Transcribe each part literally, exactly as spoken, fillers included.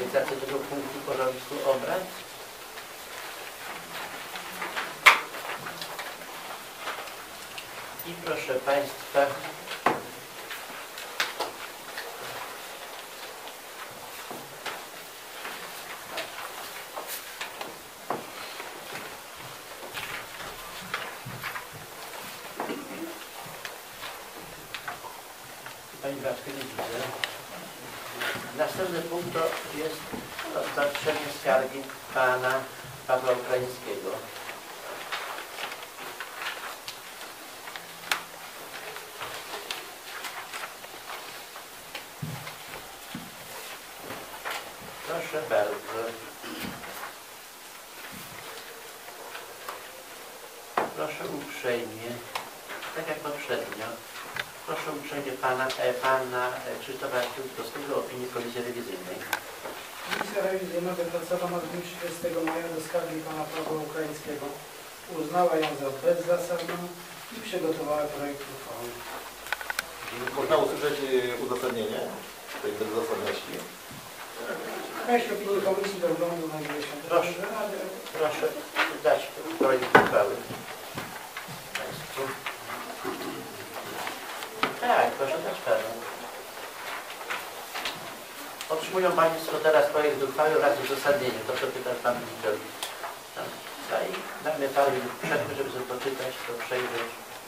realizację tego punktu porządku obrad? I proszę Państwa, Pani Bratkę nie widzę. Następny punkt to jest rozpatrzenie skargi Pana Pawła Ukraińskiego. Proszę bardzo. Proszę uprzejmie, tak jak poprzednio, proszę uprzejmie Pana, e, pana Krzysztofa Kwiatkowskiego o opinię Komisji Rewizyjnej. Komisja Rewizyjna wypracowała w dniu trzydziestego maja do skargi Pana Pawła Ukraińskiego. Uznała ją za bezzasadną i przygotowała projekt uchwały. Można usłyszeć uzasadnienie tej bezzasadności? Treść opinii Komisji do Wglądu znajduje się. Proszę, proszę dać projekt uchwały Państwu. Tak, proszę dać Panu. Otrzymują Państwo teraz projekt uchwały wraz z uzasadnieniem. To co pyta Pan Wiktor. I damy parę minut przerwy, żeby sobie poczytać, to przejrzeć.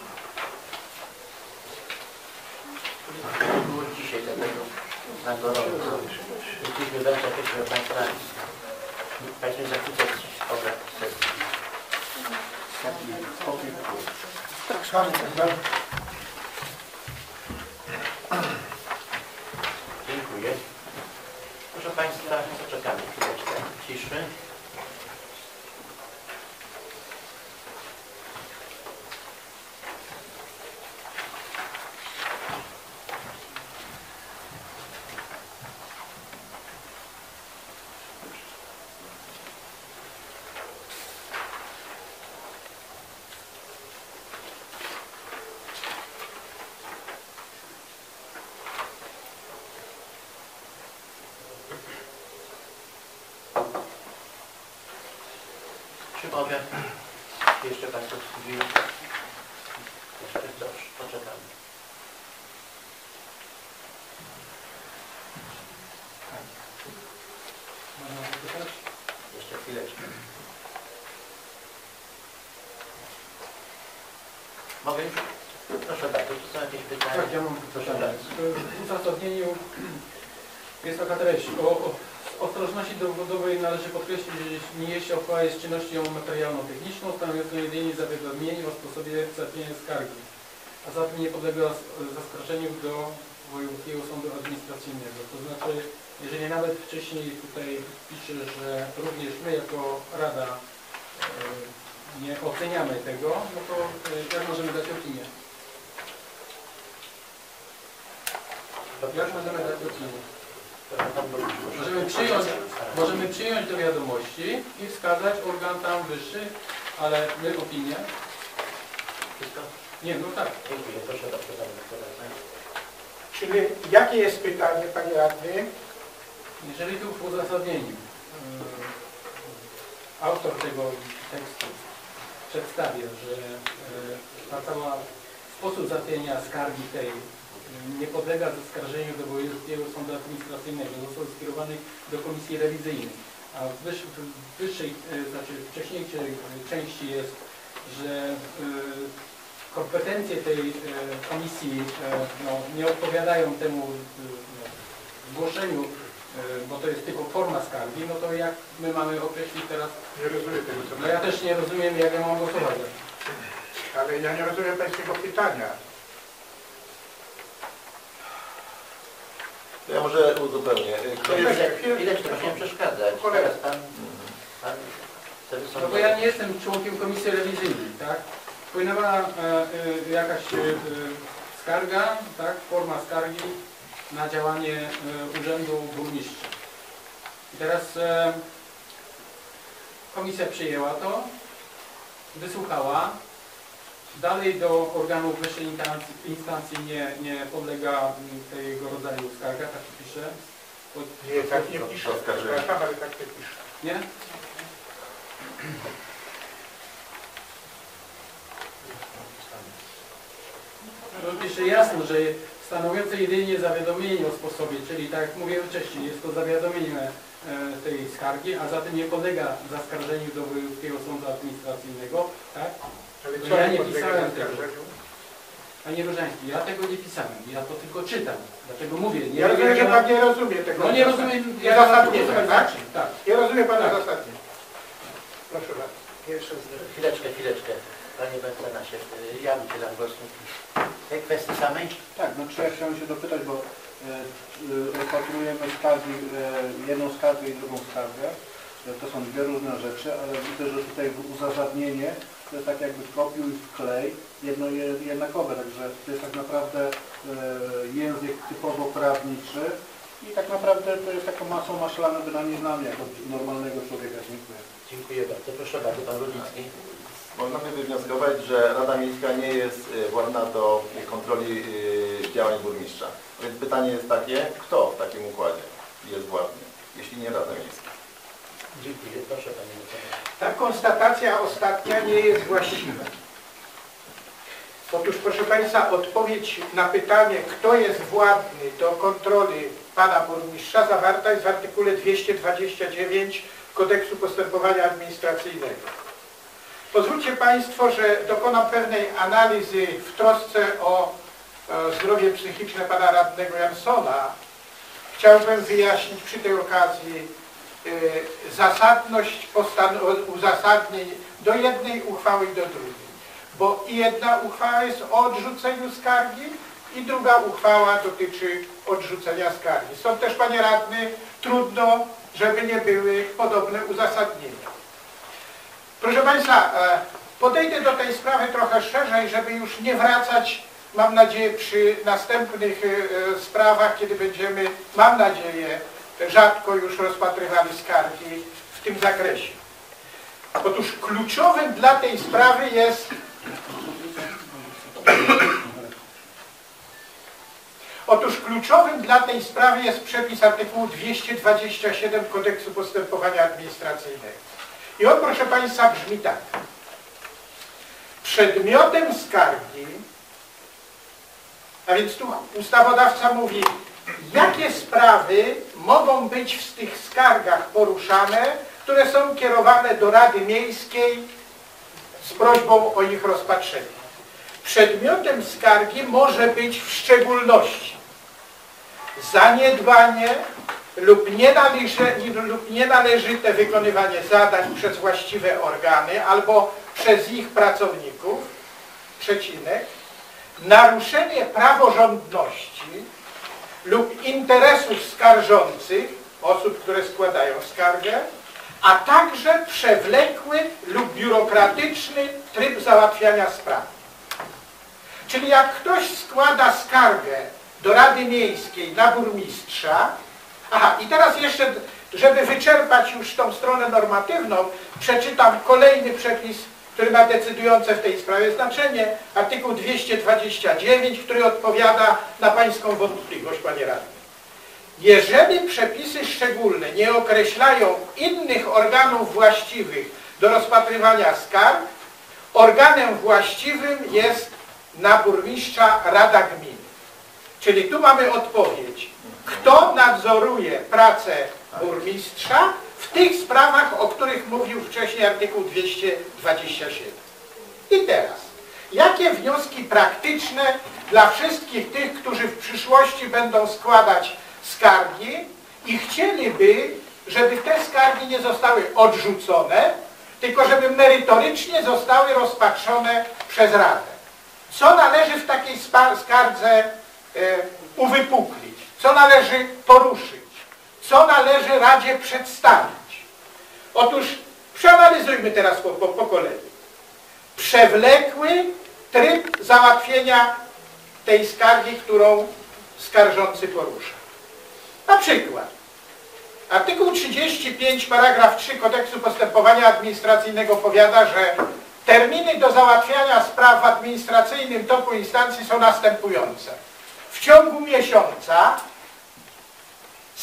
Było dzisiaj dlatego na gorąco. Chcieliśmy wręcz jakieś Państwa, Państwo zakłócać obrad sesji. Proszę. Dziękuję. Proszę Państwa, poczekamy chwileczkę ciszy. Czy mogę? Jeszcze Państwo wstydzi. Jeszcze dobrze, poczekamy. Można zapytać? Jeszcze chwileczkę. Mogę już? Proszę bardzo, czy są jakieś pytania? Tak, ja mam Proszę pytanie. bardzo. W uzasadnieniu jest taka treść. O, o ostrożności dowodowej należy podkreślić, że nie jeśli uchwała jest czynnością materialno-techniczną, stanowiącą jedynie zawiadomienie o sposobie załatwienia skargi, a zatem nie podlega zaskarżeniu do Wojewódzkiego Sądu Administracyjnego. To znaczy, jeżeli nawet wcześniej tutaj pisze, że również my jako Rada e, nie oceniamy tego, no to e, jak możemy dać opinię? Jak możemy dać opinię? Możemy przyjąć, możemy przyjąć do wiadomości i wskazać organ tam wyższy, ale my opinię. Wszystko? Nie, no tak. Dziękuję. Proszę bardzo, Panie Doktorze. Czyli jakie jest pytanie, Panie Radny? Jeżeli tu w uzasadnieniu yy, autor tego tekstu przedstawia, że yy, ta cała sposób załatwienia skargi tej nie podlega zaskarżeniu do Wojewódzkiego Sądu Administracyjnego, został skierowany do Komisji Rewizyjnej, a w, wyż, w wyższej, yy, znaczy wcześniejszej części jest, że yy, kompetencje tej e, komisji e, no, nie odpowiadają temu e, zgłoszeniu, e, bo to jest tylko forma skargi, no to jak my mamy określić teraz? Nie rozumiem tego, co No ja też nie rozumiem, jak ja mam głosować. Ale ja nie rozumiem Pańskiego pytania. Ja może uzupełnię. Kto jest... Chwileczkę, proszę nie przeszkadzać. Teraz Pan, pan chce wysądzać. No bo ja nie jestem członkiem Komisji Rewizyjnej, tak? Wpłynęła e, e, jakaś e, skarga, tak? Forma skargi na działanie e, Urzędu Burmistrza. I teraz e, komisja przyjęła to, wysłuchała. Dalej do organów wyższej instancji, instancji nie, nie podlega tego rodzaju skarga, tak się pisze. Nie, tak nie pisze. Przepraszam, ale tak nie pisze. Nie? No pisze jasno, że stanowiące jedynie zawiadomienie o sposobie, czyli tak jak mówiłem wcześniej, jest to zawiadomienie e, tej skargi, a zatem nie podlega zaskarżeniu do Wojewódzkiego Sądu Administracyjnego, tak? Ale To co ja nie nie podlega pisałem tego. zaskarżeniu? Panie Różański, ja tego nie pisałem, ja to tylko czytam, dlatego mówię. Nie Ja rozumiem, że Pan nie rozumie tego. No nie rozumiem, ja Uzasadnienia, tak? tak? Nie rozumie Pan Tak. uzasadnienia. Proszę bardzo. Pierwsze zdanie. Chwileczkę, chwileczkę. Panie mecenasie, ja udzielam głosu. Tej kwestii samej? Tak, no czy ja chciałem się dopytać, bo e, e, rozpatrujemy skargi, e, jedną skargę i drugą skargę. E, to są dwie różne rzeczy, ale widzę, że tutaj w uzasadnienie to jest tak jakby kopiuj w klej, jedno je- jednakowe, także to jest tak naprawdę e, język typowo prawniczy i tak naprawdę to jest taką masą maślaną, by nam nie znamy jako normalnego człowieka. Dziękuję. Dziękuję bardzo. Proszę bardzo, Pan Rudnicki. Można by wywnioskować, że Rada Miejska nie jest y, władna do kontroli y, działań burmistrza. Więc pytanie jest takie, kto w takim układzie jest władny, jeśli nie Rada Miejska? Dziękuję. Proszę Panie mecenasie. Ta konstatacja ostatnia nie jest właściwa. Otóż, proszę Państwa, odpowiedź na pytanie, kto jest władny do kontroli Pana Burmistrza, zawarta jest w artykule dwieście dwadzieścia dziewięć Kodeksu Postępowania Administracyjnego. Pozwólcie Państwo, że dokonam pewnej analizy w trosce o e, zdrowie psychiczne Pana Radnego Jansona. Chciałbym wyjaśnić przy tej okazji e, zasadność uzasadnień do jednej uchwały i do drugiej. Bo jedna uchwała jest o odrzuceniu skargi i druga uchwała dotyczy odrzucenia skargi. Stąd też, Panie Radny, trudno, żeby nie były podobne uzasadnienia. Proszę Państwa, podejdę do tej sprawy trochę szerzej, żeby już nie wracać, mam nadzieję, przy następnych sprawach, kiedy będziemy, mam nadzieję, rzadko już rozpatrywali skargi w tym zakresie. Otóż kluczowym dla tej sprawy jest Otóż kluczowym dla tej sprawy jest przepis artykułu dwieście dwadzieścia siedem Kodeksu Postępowania Administracyjnego. I on, proszę Państwa, brzmi tak. Przedmiotem skargi, a więc tu ustawodawca mówi, jakie sprawy mogą być w tych skargach poruszane, które są kierowane do Rady Miejskiej z prośbą o ich rozpatrzenie. Przedmiotem skargi może być w szczególności zaniedbanie lub nienależy, lub nienależyte wykonywanie zadań przez właściwe organy albo przez ich pracowników, przecinek, naruszenie praworządności lub interesów skarżących, osób, które składają skargę, a także przewlekły lub biurokratyczny tryb załatwiania sprawy. Czyli jak ktoś składa skargę do Rady Miejskiej na burmistrza, aha, i teraz jeszcze, żeby wyczerpać już tą stronę normatywną, przeczytam kolejny przepis, który ma decydujące w tej sprawie znaczenie, artykuł dwieście dwadzieścia dziewięć, który odpowiada na Pańską wątpliwość, Panie Radny. Jeżeli przepisy szczególne nie określają innych organów właściwych do rozpatrywania skarg, organem właściwym jest na burmistrza Rada Gminy. Czyli tu mamy odpowiedź, kto nadzoruje pracę burmistrza w tych sprawach, o których mówił wcześniej artykuł dwieście dwadzieścia siedem. I teraz, jakie wnioski praktyczne dla wszystkich tych, którzy w przyszłości będą składać skargi i chcieliby, żeby te skargi nie zostały odrzucone, tylko żeby merytorycznie zostały rozpatrzone przez Radę. Co należy w takiej skardze e, uwypuklić? Co należy poruszyć? Co należy Radzie przedstawić? Otóż przeanalizujmy teraz po, po, po kolei. Przewlekły tryb załatwienia tej skargi, którą skarżący porusza. Na przykład artykuł trzydziesty piąty, paragraf trzy Kodeksu Postępowania Administracyjnego powiada, że terminy do załatwiania spraw w administracyjnym toku instancji są następujące. W ciągu miesiąca z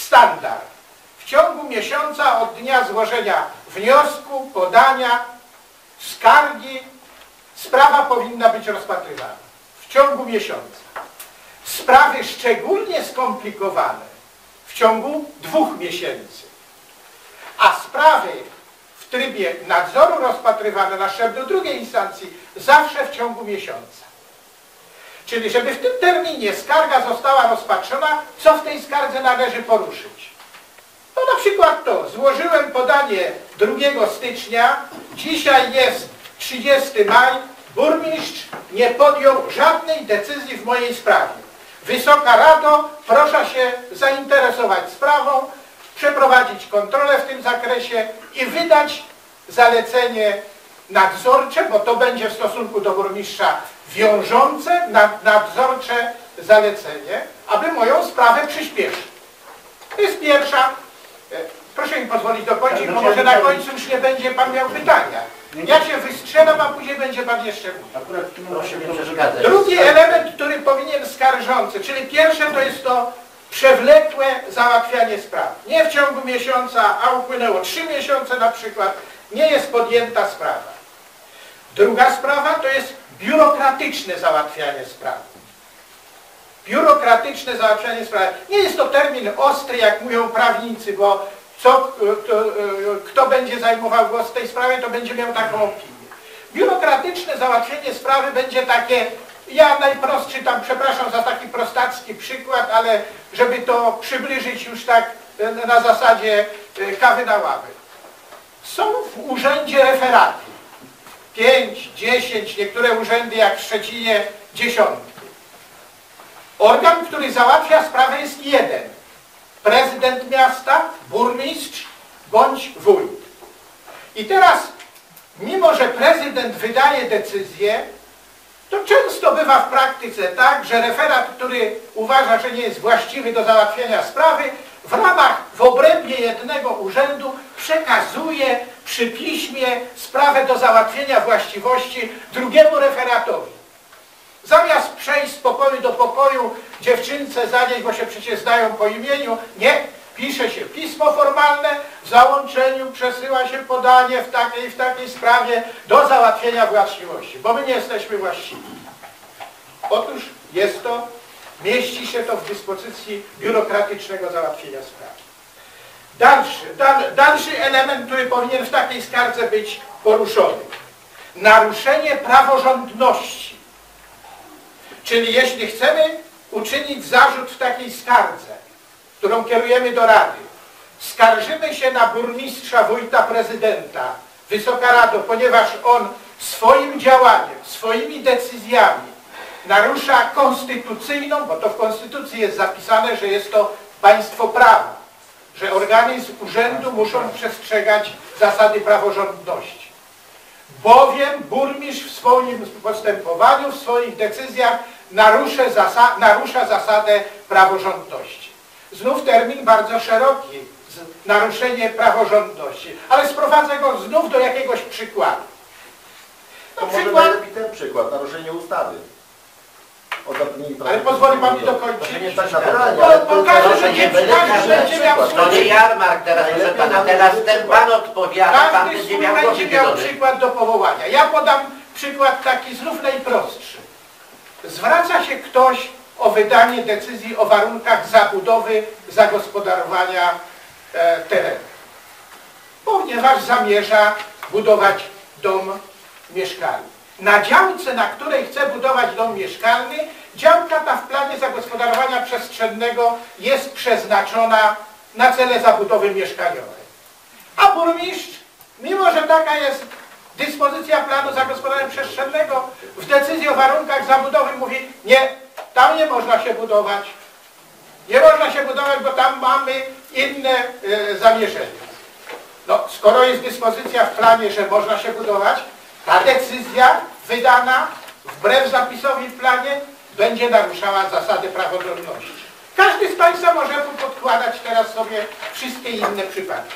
standard. W ciągu miesiąca od dnia złożenia wniosku, podania, skargi, sprawa powinna być rozpatrywana. W ciągu miesiąca. Sprawy szczególnie skomplikowane w ciągu dwóch miesięcy. A sprawy w trybie nadzoru rozpatrywane na szczeblu drugiej instancji zawsze w ciągu miesiąca. Czyli żeby w tym terminie skarga została rozpatrzona, co w tej skardze należy poruszyć. No na przykład to, złożyłem podanie drugiego stycznia, dzisiaj jest trzydziesty maj, burmistrz nie podjął żadnej decyzji w mojej sprawie. Wysoka Rado, proszę się zainteresować sprawą, przeprowadzić kontrolę w tym zakresie i wydać zalecenie nadzorcze, bo to będzie w stosunku do burmistrza wiążące, nadzorcze zalecenie, aby moją sprawę przyspieszyć. To jest pierwsza. Proszę mi pozwolić dokończyć, bo może na końcu już nie będzie pan miał pytania. Ja się wystrzelam, a później będzie pan jeszcze mówił. Proszę nie przeszkadzać. Drugi element, który powinien skarżący, czyli pierwsze to jest to przewlekłe załatwianie spraw. Nie w ciągu miesiąca, a upłynęło trzy miesiące na przykład, nie jest podjęta sprawa. Druga sprawa to jest biurokratyczne załatwianie spraw. Biurokratyczne załatwianie spraw. Nie jest to termin ostry, jak mówią prawnicy, bo co, kto, kto będzie zajmował głos w tej sprawie, to będzie miał taką opinię. Biurokratyczne załatwienie sprawy będzie takie, ja najprostszy tam, przepraszam za taki prostacki przykład, ale żeby to przybliżyć już tak na zasadzie kawy na ławę. Są w urzędzie referaty. Pięć, dziesięć, niektóre urzędy jak w Szczecinie dziesiątki. Organ, który załatwia sprawę jest jeden. Prezydent miasta, burmistrz bądź wójt. I teraz, mimo że prezydent wydaje decyzję, to często bywa w praktyce tak, że referat, który uważa, że nie jest właściwy do załatwienia sprawy, w ramach, w obrębie jednego urzędu przekazuje przy piśmie sprawę do załatwienia właściwości drugiemu referatowi. Zamiast przejść z pokoju do pokoju, dziewczynce zanieść, bo się przecież znają po imieniu, nie, pisze się pismo formalne, w załączeniu przesyła się podanie w takiej w takiej sprawie do załatwienia właściwości, bo my nie jesteśmy właściwi. Otóż jest to, mieści się to w dyspozycji biurokratycznego załatwienia sprawy. Dalszy, dal, dalszy element, który powinien w takiej skardze być poruszony. Naruszenie praworządności. Czyli jeśli chcemy uczynić zarzut w takiej skardze, którą kierujemy do Rady, skarżymy się na burmistrza, wójta, prezydenta, Wysoka Rado, ponieważ on swoim działaniem, swoimi decyzjami narusza konstytucyjną, bo to w Konstytucji jest zapisane, że jest to państwo prawa, że organy z urzędu muszą przestrzegać zasady praworządności. Bowiem burmistrz w swoim postępowaniu, w swoich decyzjach narusza, zasa narusza zasadę praworządności. Znów termin bardzo szeroki, naruszenie praworządności, ale sprowadzę go znów do jakiegoś przykładu. To może przykład... najlepiej ten przykład, naruszenie ustawy. Ale pozwoli pan mi dokończyć. To nie jest tak naturalnie, Bo, ale bo to każdy, że nie nie będzie będzie miał To nie jarmark teraz, proszę pana, teraz ten pan odpowiada, pan Każdy będzie swój miał będzie miał głos przykład do powołania. Ja podam przykład taki znów najprostszy. Zwraca się ktoś o wydanie decyzji o warunkach zabudowy, zagospodarowania e, terenu. Ponieważ zamierza budować dom mieszkalny. Na działce, na której chce budować dom mieszkalny, działka ta w planie zagospodarowania przestrzennego jest przeznaczona na cele zabudowy mieszkaniowej. A burmistrz, mimo że taka jest dyspozycja planu zagospodarowania przestrzennego, w decyzji o warunkach zabudowy mówi, nie, tam nie można się budować. Nie można się budować, bo tam mamy inne e, zamierzenia. No, skoro jest dyspozycja w planie, że można się budować, ta decyzja wydana wbrew zapisowi w planie będzie naruszała zasady praworządności. Każdy z państwa może tu podkładać teraz sobie wszystkie inne przypadki.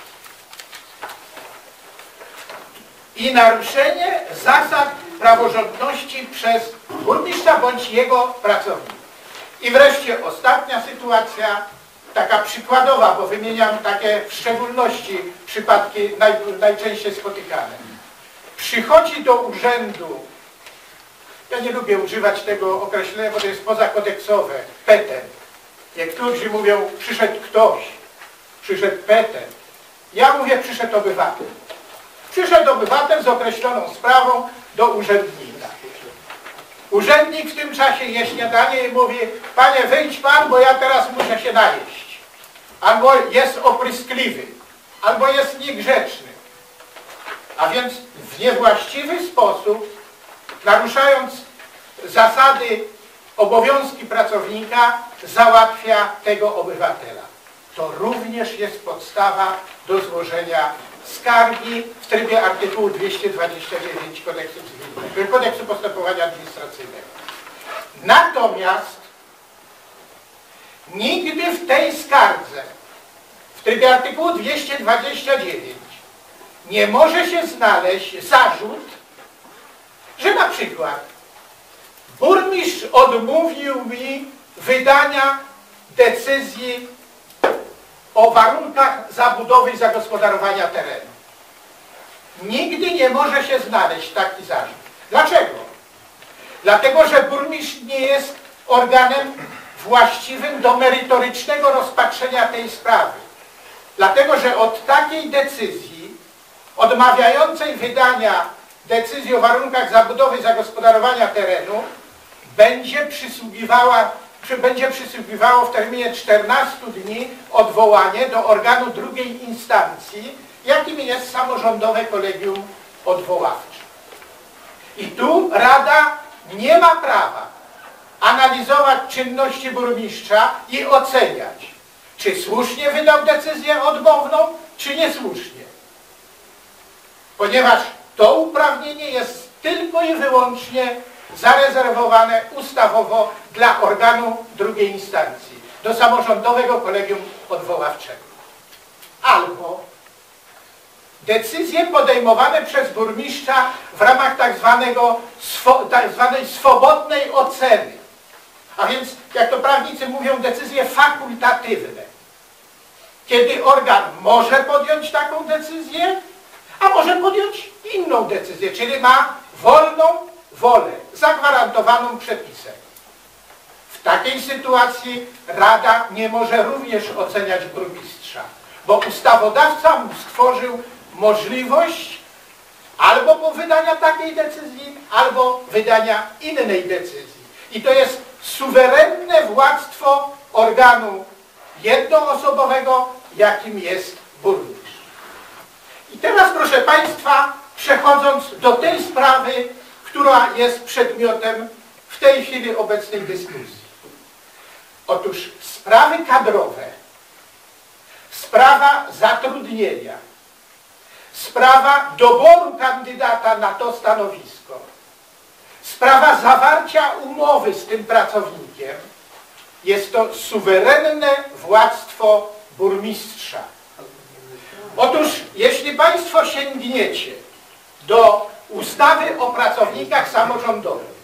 I naruszenie zasad praworządności przez burmistrza bądź jego pracowników. I wreszcie ostatnia sytuacja, taka przykładowa, bo wymieniam takie w szczególności przypadki naj, najczęściej spotykane. Przychodzi do urzędu, ja nie lubię używać tego określenia, bo to jest pozakodeksowe, petent. Niektórzy mówią, przyszedł ktoś, przyszedł petent. Ja mówię, przyszedł obywatel. Przyszedł obywatel z określoną sprawą do urzędnika. Urzędnik w tym czasie je śniadanie i mówi, panie, wyjdź pan, bo ja teraz muszę się najeść. Albo jest opryskliwy, albo jest niegrzeczny. A więc w niewłaściwy sposób, naruszając zasady, obowiązki pracownika, załatwia tego obywatela. To również jest podstawa do złożenia skargi w trybie artykułu dwieście dwadzieścia dziewięć Kodeksu Cywilnego, Kodeksu Postępowania Administracyjnego. Natomiast nigdy w tej skardze w trybie artykułu dwieście dwadzieścia dziewięć nie może się znaleźć zarzut, że na przykład burmistrz odmówił mi wydania decyzji o warunkach zabudowy i zagospodarowania terenu. Nigdy nie może się znaleźć taki zarzut. Dlaczego? Dlatego, że burmistrz nie jest organem właściwym do merytorycznego rozpatrzenia tej sprawy. Dlatego, że od takiej decyzji odmawiającej wydania decyzji o warunkach zabudowy i zagospodarowania terenu będzie przysługiwała czy będzie przysługiwało w terminie czternastu dni odwołanie do organu drugiej instancji, jakim jest samorządowe kolegium odwoławcze. I tu Rada nie ma prawa analizować czynności burmistrza i oceniać, czy słusznie wydał decyzję odmowną, czy niesłusznie. Ponieważ to uprawnienie jest tylko i wyłącznie zarezerwowane ustawowo dla organu drugiej instancji, do samorządowego kolegium odwoławczego. Albo decyzje podejmowane przez burmistrza w ramach tak, zwanego, tak zwanej swobodnej oceny. A więc, jak to prawnicy mówią, decyzje fakultatywne. Kiedy organ może podjąć taką decyzję, a może podjąć inną decyzję, czyli ma wolną wolę, zagwarantowaną przepisem. W takiej sytuacji Rada nie może również oceniać burmistrza, bo ustawodawca mu stworzył możliwość albo po wydania takiej decyzji, albo wydania innej decyzji. I to jest suwerenne władztwo organu jednoosobowego, jakim jest burmistrz. I teraz, proszę Państwa, przechodząc do tej sprawy, która jest przedmiotem w tej chwili obecnej dyskusji. Otóż sprawy kadrowe, sprawa zatrudnienia, sprawa doboru kandydata na to stanowisko, sprawa zawarcia umowy z tym pracownikiem, jest to suwerenne władztwo burmistrza. Otóż, jeśli Państwo sięgniecie do ustawy o pracownikach samorządowych,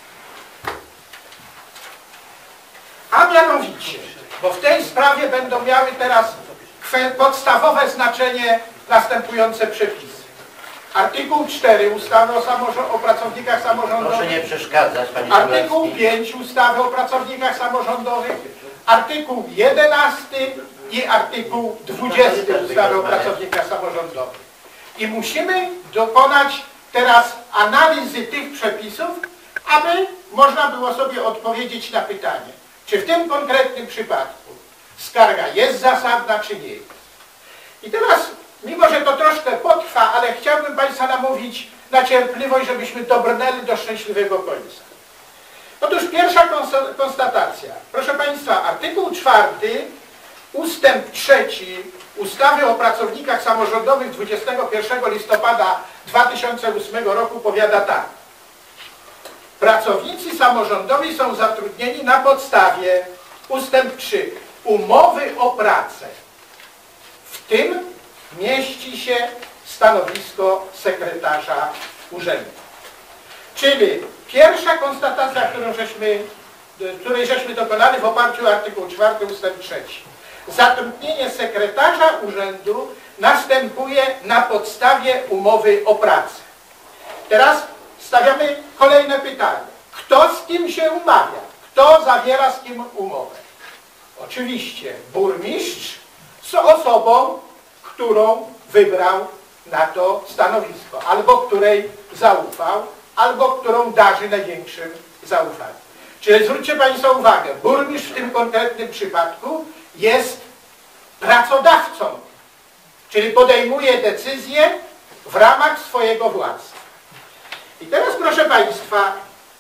a mianowicie, bo w tej sprawie będą miały teraz podstawowe znaczenie następujące przepisy. Artykuł cztery ustawy o, o pracownikach samorządowych. Proszę nie przeszkadzać, panie Artykuł pięć ustawy o pracownikach samorządowych. Artykuł jedenasty i artykuł dwudziesty ustawy o pracownikach samorządowych. I musimy dokonać teraz analizy tych przepisów, aby można było sobie odpowiedzieć na pytanie, czy w tym konkretnym przypadku skarga jest zasadna, czy nie jest. I teraz, mimo że to troszkę potrwa, ale chciałbym Państwa namówić na cierpliwość, żebyśmy dobrnęli do szczęśliwego końca. Otóż pierwsza konstatacja. Proszę Państwa, artykuł czwarty, ustęp trzeci ustawy o pracownikach samorządowych dwudziestego pierwszego listopada dwa tysiące ósmego roku powiada tak. Pracownicy samorządowi są zatrudnieni na podstawie, ustęp trzy, umowy o pracę. W tym mieści się stanowisko sekretarza urzędu. Czyli pierwsza konstatacja, którą żeśmy, której żeśmy dokonali w oparciu o artykuł czwarty ustęp trzeci. zatrudnienie sekretarza urzędu następuje na podstawie umowy o pracę. Teraz stawiamy kolejne pytanie. Kto z kim się umawia? Kto zawiera z kim umowę? Oczywiście burmistrz z osobą, którą wybrał na to stanowisko, albo której zaufał, albo którą darzy największym zaufaniem. Czyli zwróćcie Państwo uwagę, burmistrz w tym konkretnym przypadku jest pracodawcą, czyli podejmuje decyzje w ramach swojego władztwa. I teraz, proszę Państwa,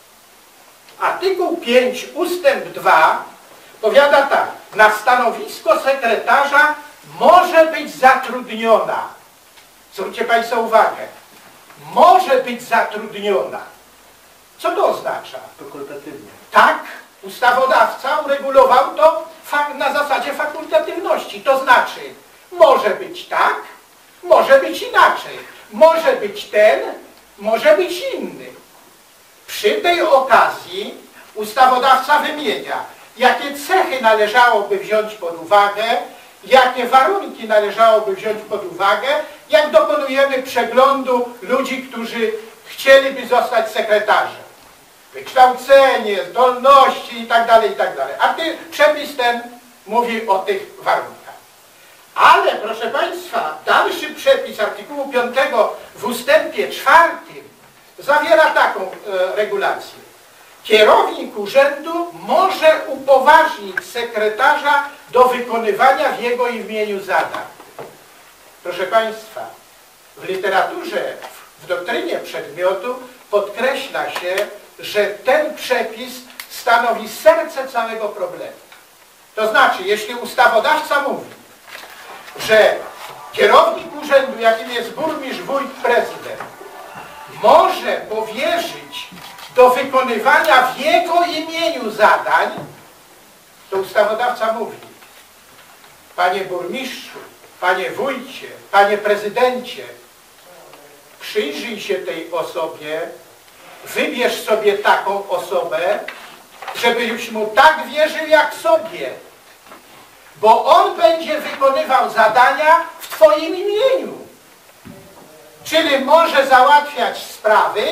artykuł pięć ustęp dwa powiada tak: na stanowisko sekretarza może być zatrudniona, zwróćcie Państwo uwagę, może być zatrudniona. Co to oznacza? Fakultatywnie. Tak, ustawodawca uregulował to na zasadzie fakultatywności. To znaczy, może być tak, może być inaczej. Może być ten, może być inny. Przy tej okazji ustawodawca wymienia, jakie cechy należałoby wziąć pod uwagę, jakie warunki należałoby wziąć pod uwagę, jak dokonujemy przeglądu ludzi, którzy chcieliby zostać sekretarzem. Wykształcenie, zdolności itd., itd. A ty, przepis ten mówi o tych warunkach. Ale, proszę Państwa, dalszy przepis artykułu piątego w ustępie czwartym zawiera taką e, regulację. Kierownik urzędu może upoważnić sekretarza do wykonywania w jego imieniu zadań. Proszę Państwa, w literaturze, w doktrynie przedmiotu podkreśla się, że ten przepis stanowi serce całego problemu. To znaczy, jeśli ustawodawca mówi, że kierownik urzędu, jakim jest burmistrz, wójt, prezydent, może powierzyć do wykonywania w jego imieniu zadań, to ustawodawca mówi: panie burmistrzu, panie wójcie, panie prezydencie, przyjrzyj się tej osobie, wybierz sobie taką osobę, żebyś mu tak wierzył jak sobie, bo on będzie wykonywał zadania w twoim imieniu. Czyli może załatwiać sprawy,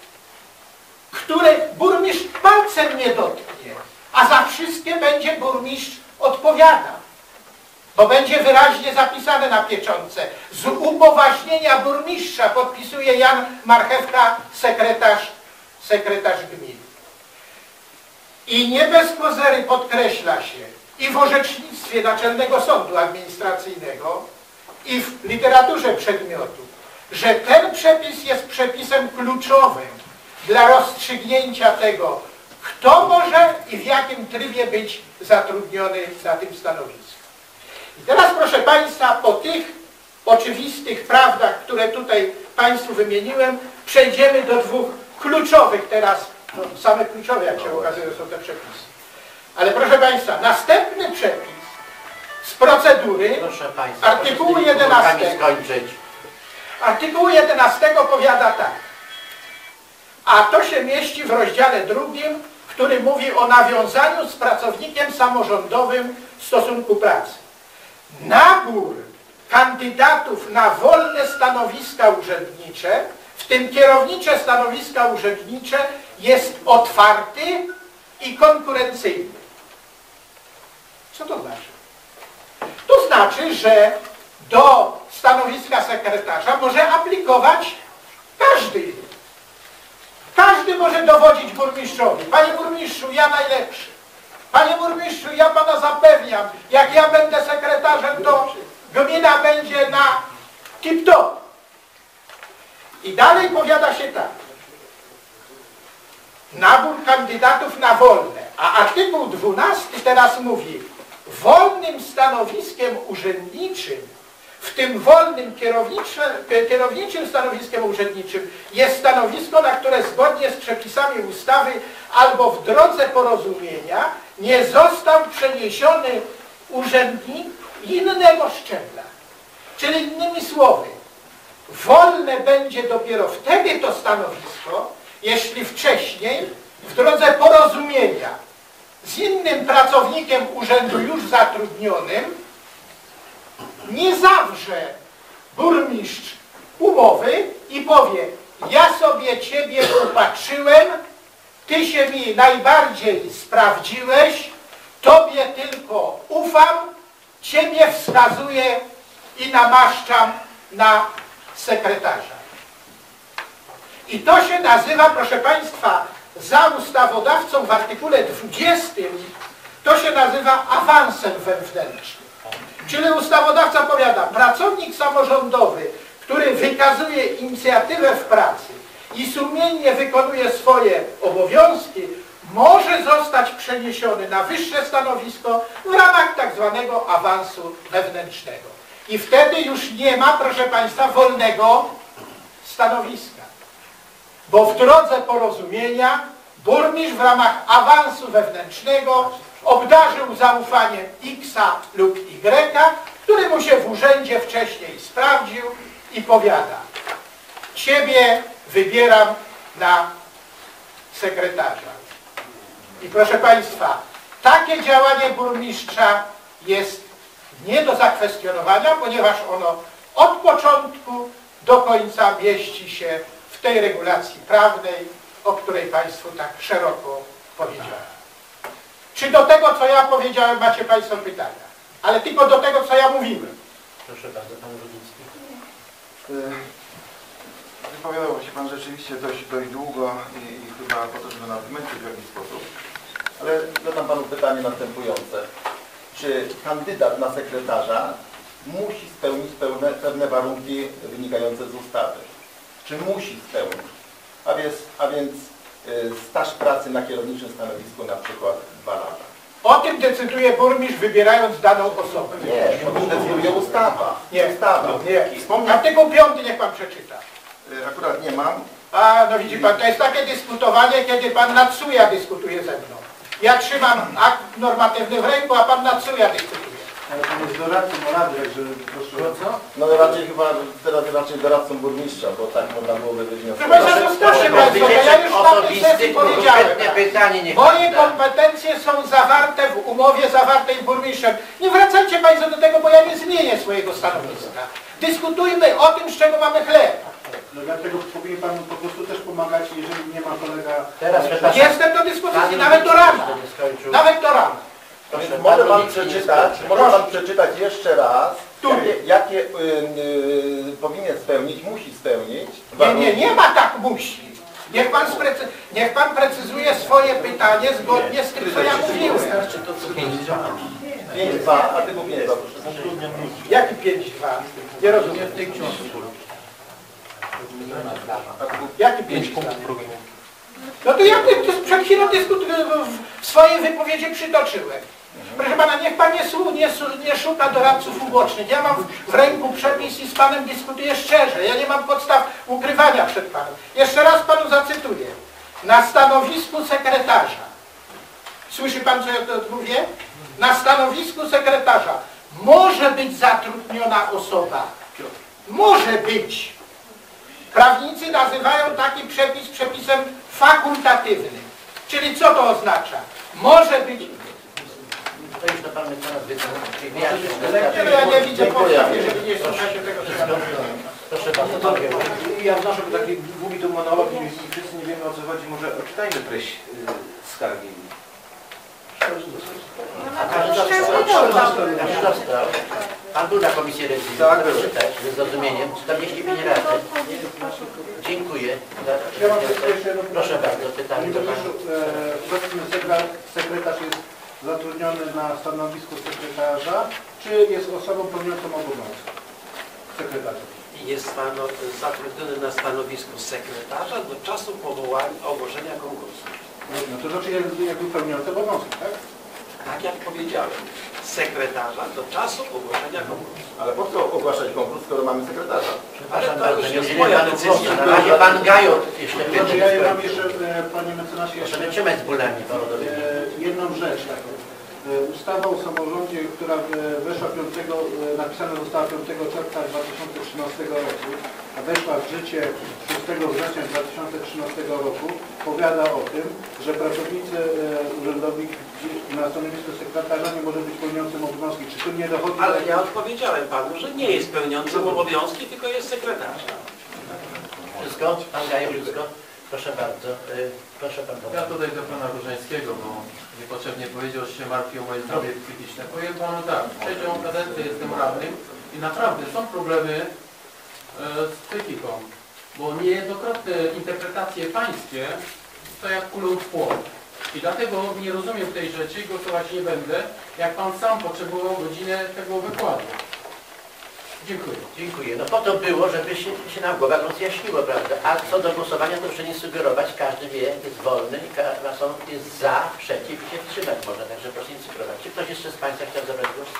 które burmistrz palcem nie dotknie, a za wszystkie będzie burmistrz odpowiadał. Bo będzie wyraźnie zapisane na pieczątce: z upoważnienia burmistrza podpisuje Jan Marchewka, sekretarz, sekretarz gminy. I nie bez kozery podkreśla się i w orzecznictwie Naczelnego Sądu Administracyjnego, i w literaturze przedmiotu, że ten przepis jest przepisem kluczowym dla rozstrzygnięcia tego, kto może i w jakim trybie być zatrudniony na tym stanowisku. I teraz, proszę Państwa, po tych oczywistych prawdach, które tutaj Państwu wymieniłem, przejdziemy do dwóch kluczowych teraz, no, same kluczowe, jak się okazuje, są te przepisy. Ale proszę Państwa, następny przepis z procedury, proszę Państwa, artykułu jedenastego, skończyć. artykułu jedenastego powiada tak: a to się mieści w rozdziale drugim, który mówi o nawiązaniu z pracownikiem samorządowym stosunku pracy. Nabór kandydatów na wolne stanowiska urzędnicze, w tym kierownicze stanowiska urzędnicze, jest otwarty i konkurencyjny. Co to znaczy? To znaczy, że do stanowiska sekretarza może aplikować każdy. Każdy może dowodzić burmistrzowi: panie burmistrzu, ja najlepszy. Panie burmistrzu, ja pana zapewniam, jak ja będę sekretarzem, to gmina będzie na tip-top. I dalej powiada się tak: nabór kandydatów na wolne. A artykuł dwunasty teraz mówi: wolnym stanowiskiem urzędniczym, w tym wolnym kierowniczym stanowiskiem urzędniczym, jest stanowisko, na które zgodnie z przepisami ustawy albo w drodze porozumienia nie został przeniesiony urzędnik innego szczebla. Czyli innymi słowy, wolne będzie dopiero wtedy to stanowisko, jeśli wcześniej w drodze porozumienia z innym pracownikiem urzędu już zatrudnionym, nie zawrze burmistrz umowy i powie: ja sobie ciebie upatrzyłem, ty się mi najbardziej sprawdziłeś, tobie tylko ufam, ciebie wskazuję i namaszczam na sekretarza. I to się nazywa, proszę Państwa, za ustawodawcą w artykule dwudziestym, to się nazywa awansem wewnętrznym. Czyli ustawodawca powiada, pracownik samorządowy, który wykazuje inicjatywę w pracy i sumiennie wykonuje swoje obowiązki, może zostać przeniesiony na wyższe stanowisko w ramach tak zwanego awansu wewnętrznego. I wtedy już nie ma, proszę Państwa, wolnego stanowiska. Bo w drodze porozumienia burmistrz w ramach awansu wewnętrznego obdarzył zaufaniem X lub Y, który mu się w urzędzie wcześniej sprawdził i powiada: ciebie wybieram na sekretarza. I proszę Państwa, takie działanie burmistrza jest nie do zakwestionowania, ponieważ ono od początku do końca mieści się w tej regulacji prawnej, o której Państwu tak szeroko powiedziałem. Czy do tego, co ja powiedziałem, macie Państwo pytania? Ale tylko do tego, co ja mówiłem. Proszę bardzo, Pan Rudziński. Wypowiadał się Pan rzeczywiście dość, dość długo i, i chyba po to, żeby nas zmęczyć w jakiś sposób. Ale zadam Panu pytanie następujące. Czy kandydat na sekretarza musi spełnić pełne, pewne warunki wynikające z ustawy? Czy musi spełnić? A więc, a więc y, staż pracy na kierowniczym stanowisku na przykład dwa lata. O tym decyduje burmistrz, wybierając daną osobę. Nie, o tym decyduje ustawa. Nie, Ustawa. nie. Wspomniał, Artykuł piąty niech Pan przeczyta. y, akurat nie mam. A, no widzi Pan, to jest takie dyskutowanie, kiedy Pan Natsuja dyskutuje ze mną. Ja trzymam akt normatywny w ręku, a Pan Natsuja dyskutuje. Ale Pan jest doradcą rady, także proszę. No raczej chyba teraz raczej doradcą burmistrza, bo tak można byłoby wywnioskować. Proszę Państwa, zostawcie Państwo, bo ja już w tamtej sesji powiedziałem. Świetne pytanie, niech Moje pan da. kompetencje są zawarte w umowie zawartej z burmistrzem. Nie wracajcie Państwo do tego, bo ja nie zmienię swojego stanowiska. Dyskutujmy o tym, z czego mamy chleb. No dlatego powinien Pan po prostu też pomagać, jeżeli nie ma kolega... Teraz przepraszam. Jestem do dyspozycji nawet do rana. Nawet do rana. Proszę, Więc może Pan Rudziński przeczytać, jest- może Pan przeczytać jeszcze raz, Który? jakie, jakie y, y, powinien spełnić, musi spełnić. Nie, nie, nie ma tak musi. Niech pan, sprecy... Niech pan precyzuje swoje pytanie zgodnie z tym, co ja mówiłem. pięć dwa, artykuł pięć dwa, proszę. Jaki pięć dwa? Nie rozumiem. Jaki pięć dwa? No to ja ty- przed chwilą dyskutuję, w swojej wypowiedzi przytoczyłem. Proszę Pana, niech Pan nie, su- nie, su- nie szuka doradców ubocznych. Ja mam w, w ręku przepis i z Panem dyskutuję szczerze. Ja nie mam podstaw ukrywania przed Panem. Jeszcze raz Panu zacytuję. Na stanowisku sekretarza. Słyszy Pan, co ja to mówię? Na stanowisku sekretarza może być zatrudniona osoba. Może być. Prawnicy nazywają taki przepis przepisem fakultatywnym. Czyli co to oznacza? Może być... To już to Pan teraz wyjaśnił. Ale ja nie widzę Dziękuję. podstaw, jeżeli nie słuchacie tego, co ja mówię. Proszę bardzo, No to, Pan Giełk. ja wnoszę taki długi to monolog i wszyscy nie wiemy, o co chodzi. Może odczytajmy treść y, skargi. A każdy dostał. Każdy dostał. Pan był na komisji rewizyjnej. Tak, Proszę byłem. czytać ze zrozumieniem. czterdzieści pięć razy. Dziękuję. za- Ja mam tylko jeszcze jedno Proszę pytanie. bardzo, pytanie Panie do Pana. Burmistrzu, e, obecny sekretarz, sekretarz jest zatrudniony na stanowisku sekretarza, czy jest osobą pełniącą obowiązki sekretarza? Jest Pan zatrudniony na stanowisku sekretarza do czasu powołania, ogłoszenia konkursu. No to znaczy jakby, jakby pełniący obowiązki, tak? Tak jak powiedziałem, sekretarza do czasu ogłoszenia konkursu. Ale po co ogłaszać konkurs, skoro mamy sekretarza? Ale Przepraszam to bardzo, już nie jest udzielę moja Panu decyzja. głosu. Na razie Pan Gajot jeszcze Znaczy, będzie. ja mam jeszcze, e, Panie Mecenasie, Proszę jeszcze wytrzymać z bólami porodowymi. e, jedną rzecz taką. E, Ustawa o samorządzie, która weszła piątego, napisana została piątego czerwca dwa tysiące trzynastego roku, a weszła w życie szóstego września dwa tysiące trzynastego roku, powiada o tym, że pracownicy urzędownik na stanowisku sekretarza nie może być pełniącym obowiązki. Czy tu nie dochodzi... Ale ja odpowiedziałem panu, że nie jest pełniącym obowiązki, tylko jest sekretarzem. Wszystko? Pan Gajek, wszystko? Proszę bardzo. Proszę pan. Ja tutaj do pana Różańskiego, bo niepotrzebnie powiedział, że się martwi o moje zdrowie psychiczne. Powiem panu tak, trzecią kadencję jestem radnym i naprawdę są problemy e, z psychiką, bo niejednokrotne interpretacje pańskie to jak kulą w płot. I dlatego nie rozumiem tej rzeczy i głosować nie będę, jak pan sam potrzebował godzinę tego wykładu. Dziękuję. Dziękuję. No po to było, żeby się, się nam głowa rozjaśniło, prawda? A co do głosowania, to proszę nie sugerować, każdy wie, jest wolny i każdy jest za, przeciw i się wstrzymać można, także proszę nie sugerować. Czy ktoś jeszcze z Państwa chciał zabrać głos?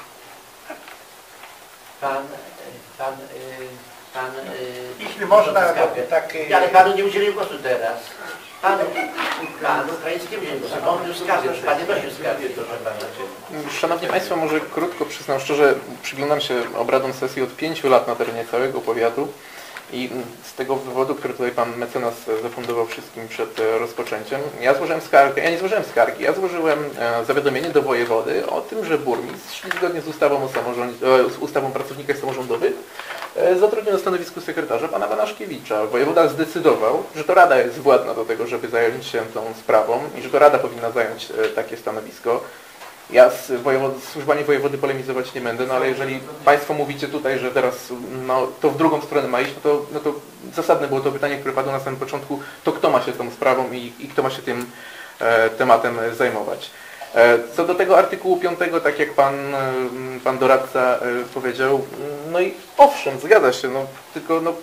Pan, pan, pan... Jeśli można, takie... Ale panu nie udzielił głosu teraz. Panu, panu ukraińskiemu udzielił głosu, bo on już skarży, już pan nie nosił skargi, proszę pana. Szanowni Państwo, może krótko przyznam szczerze, przyglądam się obradom sesji od pięciu lat na terenie całego powiatu i z tego wywodu, który tutaj pan mecenas zafundował wszystkim przed rozpoczęciem, ja złożyłem skargę, ja nie złożyłem skargi, ja złożyłem zawiadomienie do wojewody o tym, że burmistrz zgodnie z ustawą o samorządzie, z ustawą o pracownikach samorządowych zatrudnił na stanowisku sekretarza pana Banaszkiewicza. Wojewoda zdecydował, że to Rada jest władna do tego, żeby zająć się tą sprawą i że to Rada powinna zająć takie stanowisko. Ja z wojewody, służbami wojewody polemizować nie będę, no ale jeżeli Państwo mówicie tutaj, że teraz no, to w drugą stronę ma iść, no to, no to zasadne było to pytanie, które padło na samym początku, to kto ma się tą sprawą i, i kto ma się tym e, tematem zajmować. E, co do tego artykułu piątego, tak jak pan, e, pan doradca e, powiedział, no i owszem, zgadza się, no tylko no,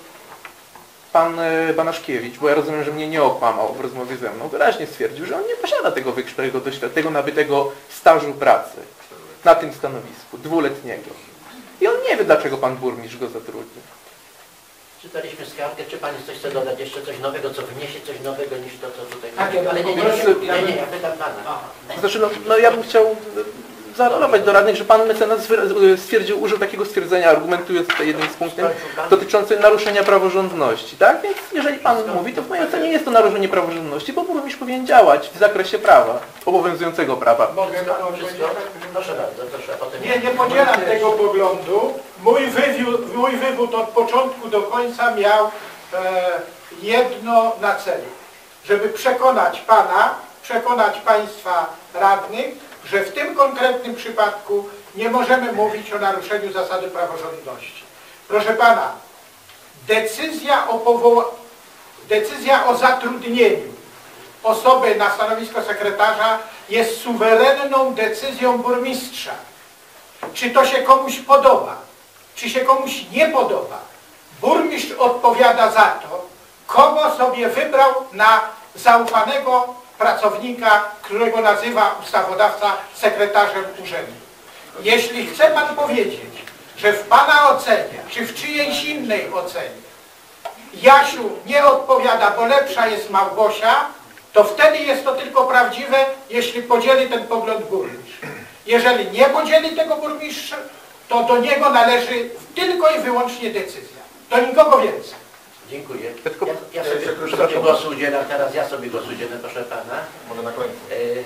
pan Banaszkiewicz, bo ja rozumiem, że mnie nie okłamał w rozmowie ze mną, wyraźnie stwierdził, że on nie posiada tego wykształcenia, tego nabytego stażu pracy na tym stanowisku, dwuletniego. I on nie wie, dlaczego pan burmistrz go zatrudnił. Czytaliśmy skargę, czy pani coś chce dodać, jeszcze coś nowego, co wniesie coś nowego niż to, co tutaj... Tak, ja ale nie, nie, nie, nie, nie, ja pytam pana. Znaczy, no, no ja bym chciał zaapelować do radnych, że pan mecenas stwierdził, użył takiego stwierdzenia, argumentując tutaj jednym z punktów dotyczącym naruszenia praworządności, tak? Więc jeżeli pan mówi, to w mojej ocenie jest to naruszenie praworządności, bo burmistrz powinien działać w zakresie prawa, obowiązującego prawa. Mogę Wszystko? Proszę bardzo, proszę. Potem... Nie, nie podzielam tego poglądu. Mój wywód, mój wywód od początku do końca miał e, jedno na celu, żeby przekonać pana, przekonać państwa radnych, że w tym konkretnym przypadku nie możemy mówić o naruszeniu zasady praworządności. Proszę pana, decyzja o, powoła... decyzja o zatrudnieniu osoby na stanowisko sekretarza jest suwerenną decyzją burmistrza. Czy to się komuś podoba, czy się komuś nie podoba, burmistrz odpowiada za to, kogo sobie wybrał na zaufanego pracownika, którego nazywa ustawodawca sekretarzem urzędu. Jeśli chce pan powiedzieć, że w pana ocenie, czy w czyjejś innej ocenie Jasiu nie odpowiada, bo lepsza jest Małgosia, to wtedy jest to tylko prawdziwe, jeśli podzieli ten pogląd burmistrz. Jeżeli nie podzieli tego burmistrz, to do niego należy tylko i wyłącznie decyzja. Do nikogo więcej. Dziękuję. Ja, ja sobie, sobie głosu udzielam, teraz ja sobie głosu udzielam, proszę pana. Może na końcu.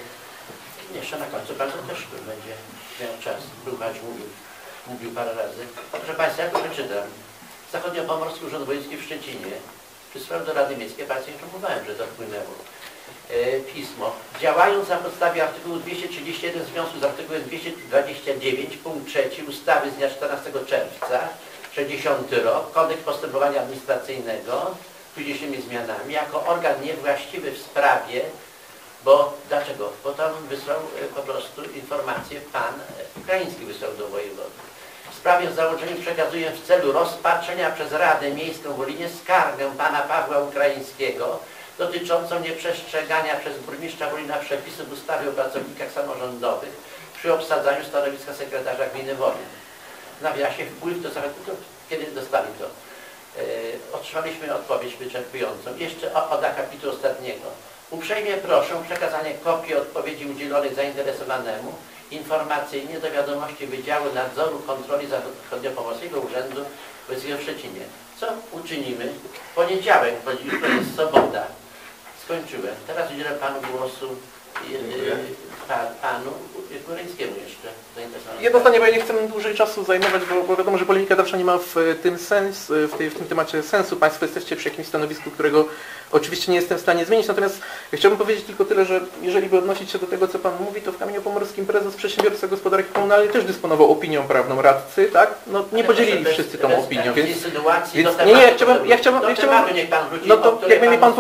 E, jeszcze na końcu, pan też będzie miał czas. Bruchacz mówił, mówił parę razy. Proszę państwa, ja to przeczytam. Zachodniopomorski Urząd Wojewódzki w Szczecinie przysłał do Rady Miejskiej, państwu informowałem, że to wpłynęło. E, pismo. Działając na podstawie artykułu dwieście trzydzieści jeden w związku z artykułem dwieście dwadzieścia dziewięć punkt trzeci ustawy z dnia czternastego czerwca sześćdziesiąty rok, Kodeks Postępowania Administracyjnego z późniejszymi zmianami, jako organ niewłaściwy w sprawie, bo dlaczego? Bo tam wysłał po prostu informację, pan ukraiński wysłał do wojewody. W sprawie w założeniu przekazuję w celu rozpatrzenia przez Radę Miejską w Wolinie skargę pana Pawła Ukraińskiego dotyczącą nieprzestrzegania przez burmistrza Wolina przepisów ustawy o pracownikach samorządowych przy obsadzaniu stanowiska sekretarza gminy Wolin. W nawiasie wpływ do zachodu, kiedy dostali to. Yy, otrzymaliśmy odpowiedź wyczerpującą. Jeszcze o, od akapitu ostatniego. Uprzejmie proszę o przekazanie kopii odpowiedzi udzielonej zainteresowanemu informacyjnie do wiadomości Wydziału Nadzoru Kontroli Zachodniopomorskiego Urzędu Wojewódzkiego w Szczecinie. Co uczynimy? W poniedziałek, bo jutro jest sobota. Skończyłem. Teraz udzielę Panu głosu, yy, pa, Panu Kureńskiemu jeszcze. Jedno zdanie, bo ja nie chcę dłużej czasu zajmować, bo, bo wiadomo, że polemika zawsze nie ma w tym, sens, w, tej, w tym temacie sensu. Państwo jesteście przy jakimś stanowisku, którego oczywiście nie jestem w stanie zmienić. Natomiast ja chciałbym powiedzieć tylko tyle, że jeżeli by odnosić się do tego, co Pan mówi, to w Kamieniu Pomorskim prezes Przedsiębiorstwa Gospodarki Komunalnej też dysponował opinią prawną radcy, tak? No nie podzielili bez, wszyscy tą bez, opinią, bez więc... więc Nie, nie, ja chciałbym... Ja chciałbym, ja chciałbym no to jakby mi Pan,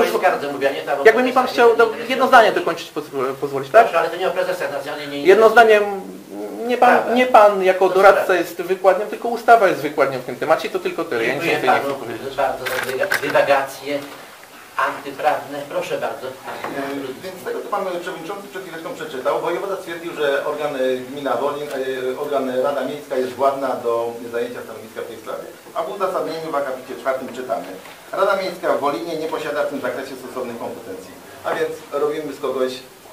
jakby mi pan chciał do, jedno zdanie dokończyć pozwolić, tak? Proszę, ale to nie o prezesach nacjonalnie nie Jedno zdanie, nie pan, nie pan jako doradca jest wykładnią, tylko ustawa jest wykładnią w tym temacie, to tylko tyle. Ja nic Dziękuję więcej nie Panu chcę. bardzo za dywagacje antyprawne. Proszę bardzo. Więc z tego, co Pan Przewodniczący przed chwileczką przeczytał, wojewoda stwierdził, że organ gmina Wolin, organ Rada Miejska jest władna do zajęcia stanowiska w tej sprawie. A w uzasadnieniu w akapicie czwartym czytamy: Rada Miejska w Wolinie nie posiada w tym zakresie stosownych kompetencji. A więc robimy z kogoś...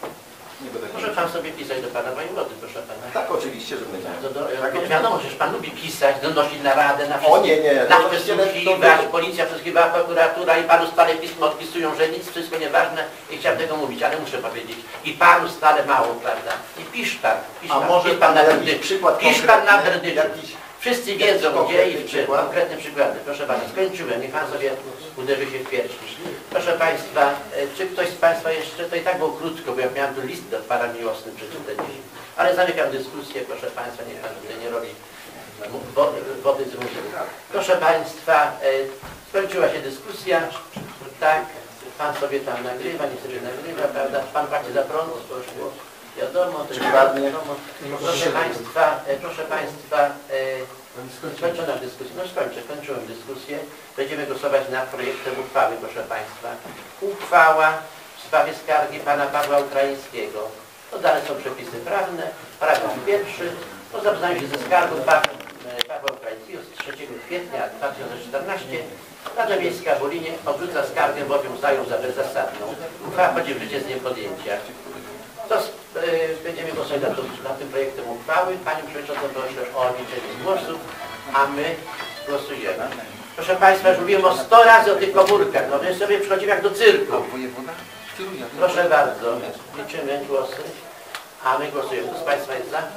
Nie będę Może Pan sobie pisać do Pana wojewody, proszę Pana. Tak, oczywiście, że będziemy. To do, Tak, wi- wiadomo, że Pan lubi pisać, donosić na radę, na O nie, nie. na To przesłuchiwać, to- policja przesłuchiwała, prokuratura i Panu stale pismo odpisują, że nic, wszystko nieważne i chciałem tego mówić, ale muszę powiedzieć. I Panu stale mało, prawda? I pisz Pan, pisz A Pan, może pisz Pan na Pan jakiś berdycz. przykład Pisz Pan na konkretny, berdycz. jakiś- Wszyscy jakiś wiedzą gdzie konkretny i czy. przykład? Konkretne przykłady. Proszę Pana, skończyłem. Niech Pan sobie uderzy się w pierś. Proszę Państwa, e, czy ktoś z Państwa jeszcze, to i tak było krótko, bo ja miałem tu list do Pana miłosny przeczytać. Ale zamykam dyskusję, proszę Państwa, niech Pan tutaj nie robi wody, wody z róży. Proszę Państwa, e, skończyła się dyskusja. Tak, Pan sobie tam nagrywa, nie sobie nagrywa, prawda? Pan płaci za prąd, to już było wiadomo, to już wiadomo. Proszę Państwa, e, proszę Państwa, e, skończona dyskusja. No skończę, skończyłem dyskusję. Będziemy głosować nad projektem uchwały, proszę Państwa. Uchwała w sprawie skargi Pana Pawła Ukraińskiego. To dalej są przepisy prawne. Paragraf pierwszy. Po zapoznaniu się ze skargą Pawła, Pawła Ukraińskiego z trzeciego kwietnia dwa tysiące czternastego Rada Miejska w Wolinie odrzuca skargę, bowiem uznają za bezzasadną. Uchwała wchodzi w życie z dniem podjęcia. To y, będziemy głosować nad, nad tym projektem uchwały. Panią Przewodniczącą proszę o odliczenie głosów, a my głosujemy. Proszę Państwa, już mówiłem o sto razy o tych komórkach. No my sobie przychodzimy jak do cyrku. Proszę bardzo, liczymy głosy, a my głosujemy. Kto z Państwa jest za?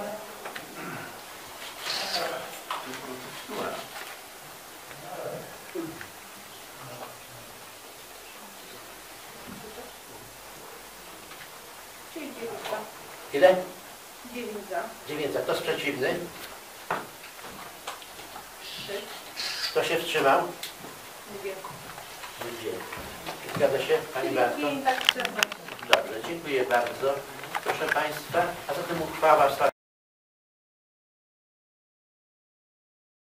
Ile? dziewięć za. dziewięć za. Kto przeciwny? trzy. Kto się wstrzymał? dwie. Dwie. Zgadza się, Pani Bartko? I tak trzeba. Dobrze, dziękuję bardzo. Proszę Państwa, a zatem uchwała w sprawie